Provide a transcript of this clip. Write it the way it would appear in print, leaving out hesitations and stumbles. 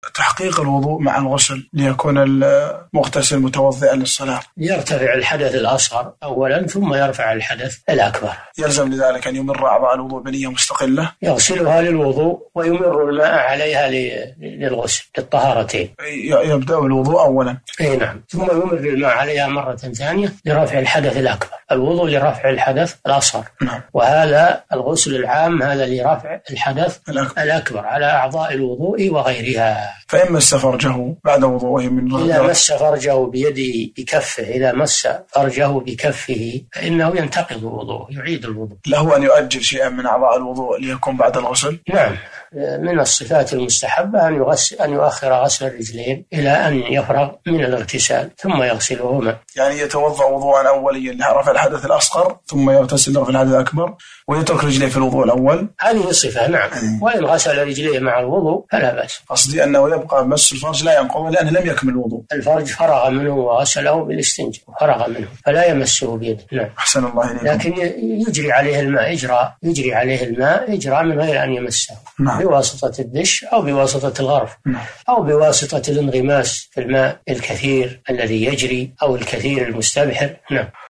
تحقيق الوضوء مع الغسل ليكون المغتسل متوضئا للصلاة؟ يرتفع الحدث الأصغر أولا ثم يرفع الحدث الأكبر. يلزم لذلك أن يمر أعضاء الوضوء بنية مستقلة؟ يغسلها للوضوء ويمر الماء عليها للغسل للطهارتين. يبدأ الوضوء أولا. أي نعم، ثم يمر الماء عليها مرة ثانية لرفع الحدث الأكبر. الوضوء لرفع الحدث الأصغر. نعم. وهذا الغسل العام هذا لرفع الحدث الأكبر على أعضاء الوضوء وغيرها. فإن مس فرجه بعد وضوءه إذا مس فرجه بيده بكفه، إذا مس فرجه بكفه فإنه ينتقض وضوءه، يعيد الوضوء. له أن يؤجل شيئا من أعضاء الوضوء ليكون بعد الغسل؟ نعم، من الصفات المستحبة أن يؤخر غسل الرجلين إلى أن يفرغ من الاغتسال ثم يغسلهما. يعني يتوضأ وضوءا أوليا لرفع الحدث الأصغر ثم يغتسل لرفع الحدث الأكبر ويترك رجليه في الوضوء الأول. هذه الصفة نعم. وإن غسل رجليه مع الوضوء فلا بأس. قصدي أنه يبقى مس الفرج لا ينقض لأنه لم يكمل الوضوء. الفرج فرغ منه وغسله بالاستنجاء وفرغ منه فلا يمسه بيده. نعم. أحسن الله إليكم. لكن يجري عليه الماء إجراء من غير أن يمسه. نعم. بواسطة الدش أو بواسطة الغرف. نعم. أو بواسطة الانغماس في الماء الكثير الذي يجري أو الكثير المستبحر. نعم.